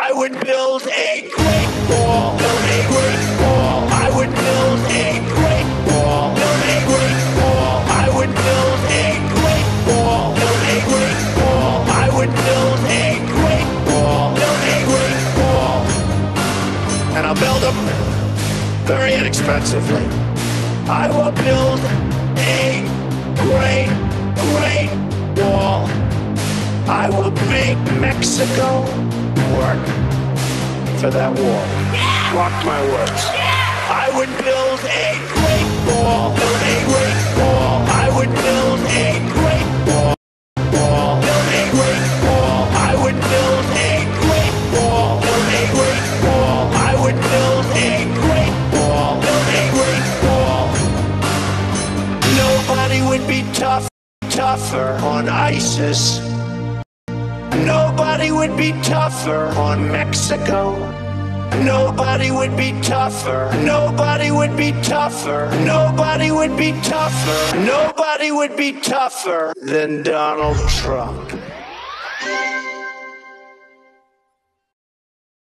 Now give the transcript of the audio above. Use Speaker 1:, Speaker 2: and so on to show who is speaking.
Speaker 1: I would build a great wall, build a great wall. I would build a great wall, build a great wall. I would build a great wall, build a great wall. I would build a great wall, build a great wall. And I'll build them very inexpensively. I will build a great, great wall. I will make Mexico work for that wall. Mark my words. I would build a great wall, build a great wall. I would build a great wall, build a great wall. I would build a great wall, build a great wall. I would build a great wall, build a great wall. Nobody would be tougher on ISIS. Nobody would be tougher on Mexico. Nobody would be tougher. Nobody would be tougher. Nobody would be tougher. Nobody would be tougher than Donald Trump.